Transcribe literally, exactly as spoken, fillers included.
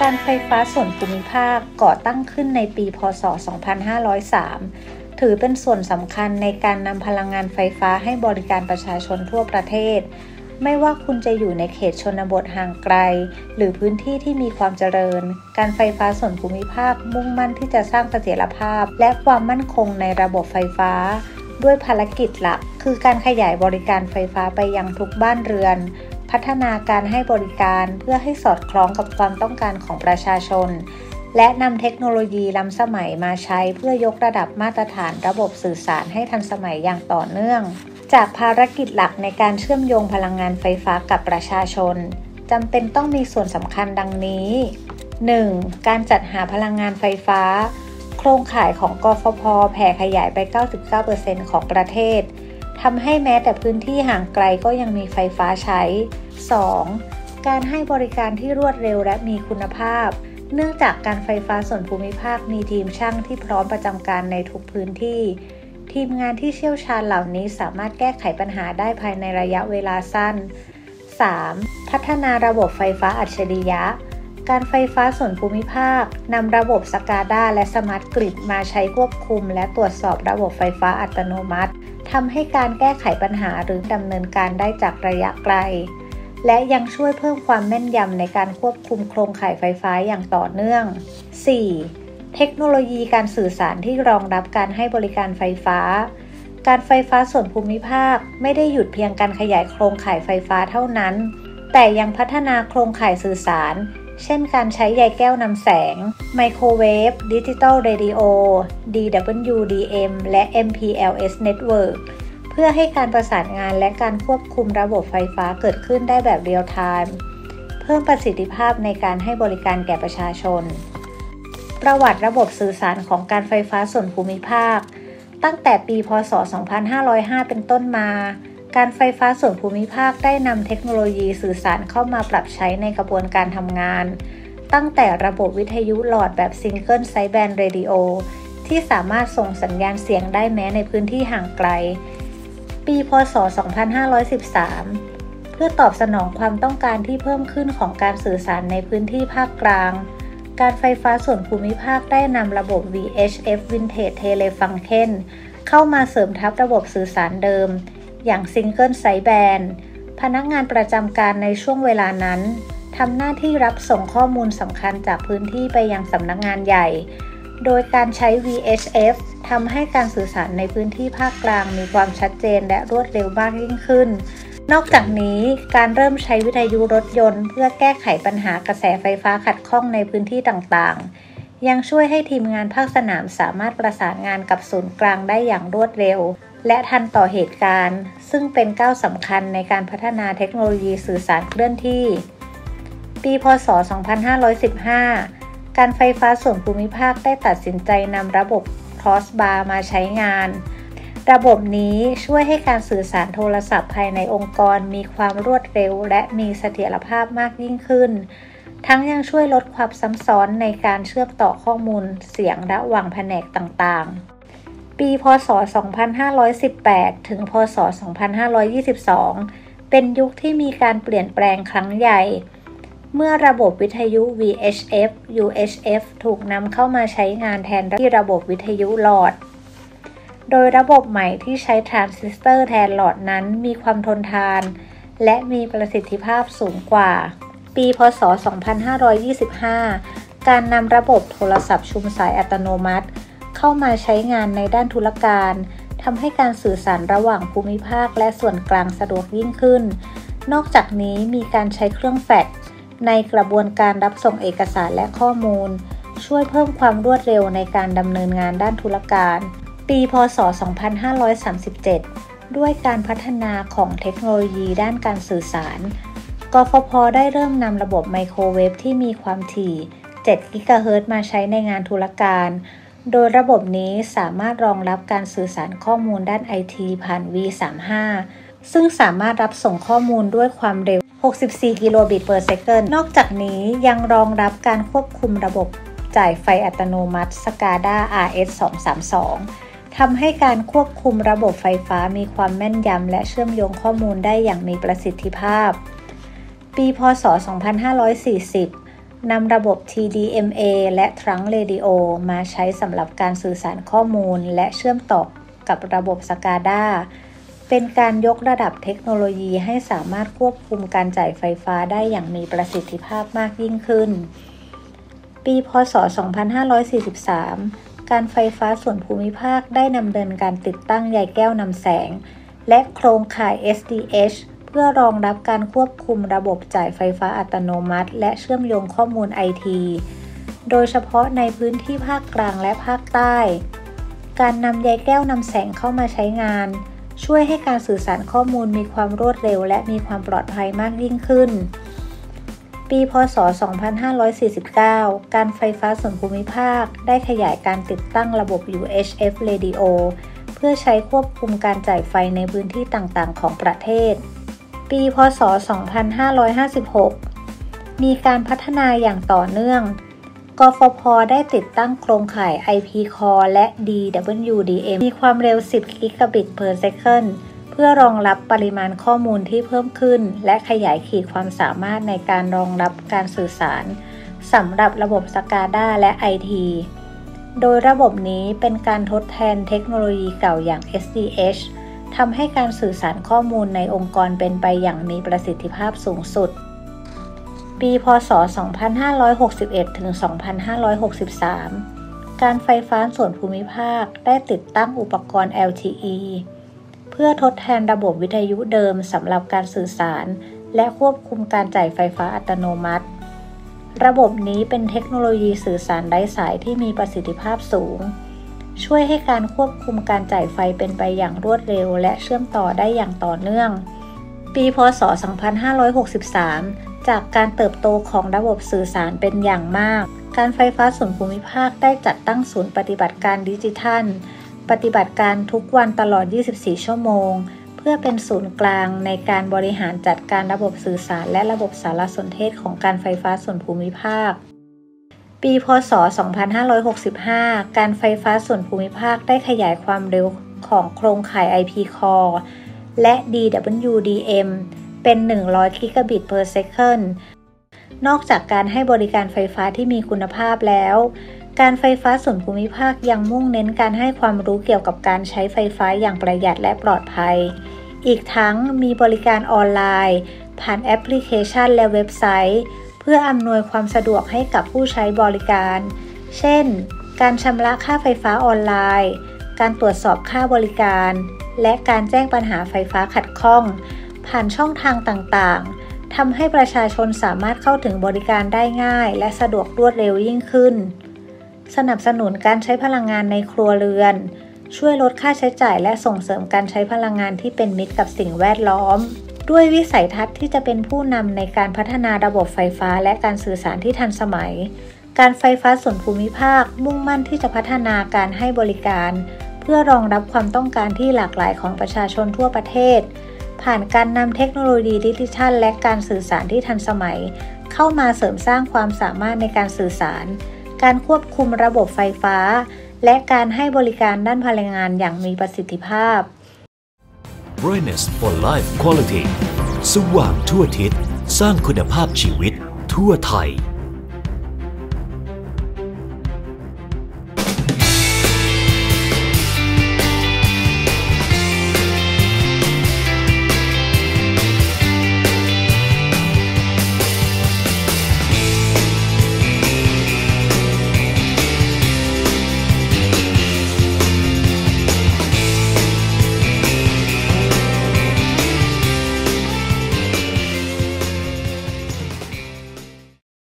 การไฟฟ้าส่วนภูมิภาคก่อตั้งขึ้นในปีพ.ศ. สองพันห้าร้อยสาม ถือเป็นส่วนสำคัญในการนำพลังงานไฟฟ้าให้บริการประชาชนทั่วประเทศไม่ว่าคุณจะอยู่ในเขตชนบทห่างไกลหรือพื้นที่ที่มีความเจริญการไฟฟ้าส่วนภูมิภาคมุ่งมั่นที่จะสร้างเสถียรภาพและความมั่นคงในระบบไฟฟ้าด้วยภารกิจหลักคือการขยายบริการไฟฟ้าไปยังทุกบ้านเรือนพัฒนาการให้บริการเพื่อให้สอดคล้องกับความต้องการของประชาชนและนำเทคโนโลยีล้ำสมัยมาใช้เพื่อยกระดับมาตรฐานระบบสื่อสารให้ทันสมัยอย่างต่อเนื่องจากภารกิจหลักในการเชื่อมโยงพลังงานไฟฟ้ากับประชาชนจำเป็นต้องมีส่วนสำคัญดังนี้ หนึ่ง. การจัดหาพลังงานไฟฟ้าโครงข่ายของกฟผ.แผ่ขยายไป เก้าสิบเก้าเปอร์เซ็นต์ ของประเทศทำให้แม้แต่พื้นที่ห่างไกลก็ยังมีไฟฟ้าใช้ สอง. การให้บริการที่รวดเร็วและมีคุณภาพเนื่องจากการไฟฟ้าส่วนภูมิภาคมีทีมช่างที่พร้อมประจำการในทุกพื้นที่ทีมงานที่เชี่ยวชาญเหล่านี้สามารถแก้ไขปัญหาได้ภายในระยะเวลาสั้น สาม. พัฒนาระบบไฟฟ้าอัจฉริยะการไฟฟ้าส่วนภูมิภาคนำระบบ สกาด้า และสมาร์ทกริดมาใช้ควบคุมและตรวจสอบระบบไฟฟ้าอัตโนมัติทำให้การแก้ไขปัญหาหรือดำเนินการได้จากระยะไกลและยังช่วยเพิ่มความแม่นยำในการควบคุมโครงข่ายไฟฟ้าอย่างต่อเนื่อง สี่. เทคโนโลยีการสื่อสารที่รองรับการให้บริการไฟฟ้าการไฟฟ้าส่วนภูมิภาคไม่ได้หยุดเพียงการขยายโครงข่ายไฟฟ้าเท่านั้นแต่ยังพัฒนาโครงข่ายสื่อสารเช่นการใช้ใยแก้วนำแสงไมโครเวฟดิจิตอลเรดิโอ ดี ดับเบิลยู ดี เอ็ม และ เอ็ม พี แอล เอส Network เพื่อให้การประสานงานและการควบคุมระบบไฟฟ้าเกิดขึ้นได้แบบเรียลไทม์เพิ่มประสิทธิภาพในการให้บริการแก่ประชาชนประวัติระบบสื่อสารของการไฟฟ้าส่วนภูมิภาคตั้งแต่ปีพ.ศ. สองพันห้าร้อยห้า เป็นต้นมาการไฟฟ้าส่วนภูมิภาคได้นำเทคโนโลยีสื่อสารเข้ามาปรับใช้ในกระบวนการทำงานตั้งแต่ระบบวิทยุหลอดแบบซิงเกิลไซด์แบนด์เรดิโอที่สามารถส่งสัญญาณเสียงได้แม้ในพื้นที่ห่างไกลปีพ.ศ. สองพันห้าร้อยสิบสาม เพื่อตอบสนองความต้องการที่เพิ่มขึ้นของการสื่อสารในพื้นที่ภาคกลางการไฟฟ้าส่วนภูมิภาคได้นำระบบ วี เอช เอฟ Vintage Telefunken เข้ามาเสริมทับระบบสื่อสารเดิมอย่าง Single Sideband พนักงานประจำการในช่วงเวลานั้นทำหน้าที่รับส่งข้อมูลสำคัญจากพื้นที่ไปยังสำนักงานใหญ่โดยการใช้ วี เอช เอฟ ทำให้การสื่อสารในพื้นที่ภาคกลางมีความชัดเจนและรวดเร็วมากยิ่งขึ้นนอกจากนี้การเริ่มใช้วิทยุรถยนต์เพื่อแก้ไขปัญหากระแสไฟฟ้าขัดข้องในพื้นที่ต่างๆยังช่วยให้ทีมงานภาคสนามสามารถประสานงานกับศูนย์กลางได้อย่างรวดเร็วและทันต่อเหตุการณ์ซึ่งเป็นก้าวสำคัญในการพัฒนาเทคโนโลยีสื่อสารเคลื่อนที่ปีพ.ศ. สองพันห้าร้อยสิบห้า การไฟฟ้าส่วนภูมิภาคได้ตัดสินใจนำระบบ Crossbar มาใช้งานระบบนี้ช่วยให้การสื่อสารโทรศัพท์ภายในองค์กรมีความรวดเร็วและมีเสถียรภาพมากยิ่งขึ้นทั้งยังช่วยลดความซ้ำซ้อนในการเชื่อมต่อข้อมูลเสียงระหว่างแผนกต่างๆปีพ.ศ. สองพันห้าร้อยสิบแปด ถึงพ.ศ. สองพันห้าร้อยยี่สิบสองเป็นยุคที่มีการเปลี่ยนแปลงครั้งใหญ่เมื่อระบบวิทยุ วี เอช เอฟ ยู เอช เอฟ ถูกนำเข้ามาใช้งานแทนที่ระบบวิทยุหลอดโดยระบบใหม่ที่ใช้ทรานซิสเตอร์แทนหลอดนั้นมีความทนทานและมีประสิทธิภาพสูงกว่าปีพ.ศ. สองพันห้าร้อยยี่สิบห้าการนำระบบโทรศัพท์ชุมสายอัตโนมัติเข้ามาใช้งานในด้านธุรการทำให้การสื่อสารระหว่างภูมิภาคและส่วนกลางสะดวกยิ่งขึ้นนอกจากนี้มีการใช้เครื่องแฟกซ์ในกระบวนการรับส่งเอกสารและข้อมูลช่วยเพิ่มความรวดเร็วในการดำเนินงานด้านธุรการปีพ.ศ. สองพันห้าร้อยสามสิบเจ็ดด้วยการพัฒนาของเทคโนโลยีด้านการสื่อสารกฟผ.ได้เริ่มนำระบบไมโครเวฟที่มีความถี่เจ็ดกิกะเฮิรตซ์มาใช้ในงานธุรการโดยระบบนี้สามารถรองรับการสื่อสารข้อมูลด้าน ไอ ที ผ่าน วี สามสิบห้า ซึ่งสามารถรับส่งข้อมูลด้วยความเร็วหกสิบสี่กิโลบิต per second นอกจากนี้ยังรองรับการควบคุมระบบจ่ายไฟอัตโนมัติ สกาด้า อาร์ เอส สองร้อยสามสิบสองทำให้การควบคุมระบบไฟฟ้ามีความแม่นยำและเชื่อมโยงข้อมูลได้อย่างมีประสิทธิภาพปีพ.ศ. สองพันห้าร้อยสี่สิบนำระบบ ที ดี เอ็ม เอ และ Trunk Radio มาใช้สำหรับการสื่อสารข้อมูลและเชื่อมต่อกับระบบ สกาดา เป็นการยกระดับเทคโนโลยีให้สามารถควบคุมการจ่ายไฟฟ้าได้อย่างมีประสิทธิภาพมากยิ่งขึ้น ปี พ.ศ. สองพันห้าร้อยสี่สิบสาม การไฟฟ้าส่วนภูมิภาคได้ดำเนินการติดตั้งใยแก้วนำแสงและโครงข่าย เอส ดี เอช เพื่อรองรับการควบคุมระบบจ่ายไฟฟ้าอัตโนมัติและเชื่อมโยงข้อมูล ไอ ที โดยเฉพาะในพื้นที่ภาคกลางและภาคใต้ การนำใยแก้วนำแสงเข้ามาใช้งานช่วยให้การสื่อสารข้อมูลมีความรวดเร็วและมีความปลอดภัยมากยิ่งขึ้น ปี พ.ศ. สองพันห้าร้อยสี่สิบเก้า การไฟฟ้าส่วนภูมิภาคได้ขยายการติดตั้งระบบ ยู เอช เอฟ Radio เพื่อใช้ควบคุมการจ่ายไฟในพื้นที่ต่างๆของประเทศ ปี พ.ศ. สองพันห้าร้อยห้าสิบหก มีการพัฒนาอย่างต่อเนื่อง กฟผ.ได้ติดตั้งโครงข่าย ไอ พี Core และ ดี ดับเบิลยู ดี เอ็ม มีความเร็ว สิบ กิกะบิต per second เพื่อรองรับปริมาณข้อมูลที่เพิ่มขึ้นและขยายขีดความสามารถในการรองรับการสื่อสารสำหรับระบบ สกาดา และ ไอ ที โดยระบบนี้เป็นการทดแทนเทคโนโลยีเก่าอย่าง เอส ดี เอช ทำให้การสื่อสารข้อมูลในองค์กรเป็นไปอย่างมีประสิทธิภาพสูงสุด ปี พ.ศ. สองพันห้าร้อยหกสิบเอ็ด ถึง สองพันห้าร้อยหกสิบสาม การไฟฟ้าส่วนภูมิภาคได้ติดตั้งอุปกรณ์ แอล ที อี เพื่อทดแทนระบบวิทยุเดิมสำหรับการสื่อสารและควบคุมการจ่ายไฟฟ้าอัตโนมัติ ระบบนี้เป็นเทคโนโลยีสื่อสารไร้สายที่มีประสิทธิภาพสูงช่วยให้การควบคุมการจ่ายไฟเป็นไปอย่างรวดเร็วและเชื่อมต่อได้อย่างต่อเนื่อง ปี พ.ศ. สองพันห้าร้อยหกสิบสาม จากการเติบโตของระบบสื่อสารเป็นอย่างมากการไฟฟ้าส่วนภูมิภาคได้จัดตั้งศูนย์ปฏิบัติการดิจิทัลปฏิบัติการทุกวันตลอด ยี่สิบสี่ ชั่วโมงเพื่อเป็นศูนย์กลางในการบริหารจัดการระบบสื่อสารและระบบสารสนเทศของการไฟฟ้าส่วนภูมิภาค ปี พ.ศ. สองพันห้าร้อยหกสิบห้า การไฟฟ้าส่วนภูมิภาคได้ขยายความเร็วของโครงข่าย ไอ พี Core และ ดี ดับเบิลยู ดี เอ็ม เป็น หนึ่งร้อย กิกะบิต per second นอกจากการให้บริการไฟฟ้าที่มีคุณภาพแล้วการไฟฟ้าส่วนภูมิภาคยังมุ่งเน้นการให้ความรู้เกี่ยวกับการใช้ไฟฟ้าอย่างประหยัดและปลอดภัยอีกทั้งมีบริการออนไลน์ผ่านแอปพลิเคชันและเว็บไซต์เพื่ออำนวยความสะดวกให้กับผู้ใช้บริการเช่นการชำระค่าไฟฟ้าออนไลน์การตรวจสอบค่าบริการและการแจ้งปัญหาไฟฟ้าขัดข้องผ่านช่องทางต่างๆทำให้ประชาชนสามารถเข้าถึงบริการได้ง่ายและสะดวกรวดเร็วยิ่งขึ้นสนับสนุนการใช้พลังงานในครัวเรือนช่วยลดค่าใช้จ่ายและส่งเสริมการใช้พลังงานที่เป็นมิตรกับสิ่งแวดล้อมด้วยวิสัยทัศน์ที่จะเป็นผู้นำในการพัฒนาระบบไฟฟ้าและการสื่อสารที่ทันสมัยการไฟฟ้าส่วนภูมิภาคมุ่งมั่นที่จะพัฒนาการให้บริการเพื่อรองรับความต้องการที่หลากหลายของประชาชนทั่วประเทศผ่านการนำเทคโนโลยีดิจิทัลและการสื่อสารที่ทันสมัยเข้ามาเสริมสร้างความสามารถในการสื่อสารการควบคุมระบบไฟฟ้าและการให้บริการด้านพลังงานอย่างมีประสิทธิภาพ Brightness for Life Quality สว่างทั่วทิศสร้างคุณภาพชีวิตทั่วไทย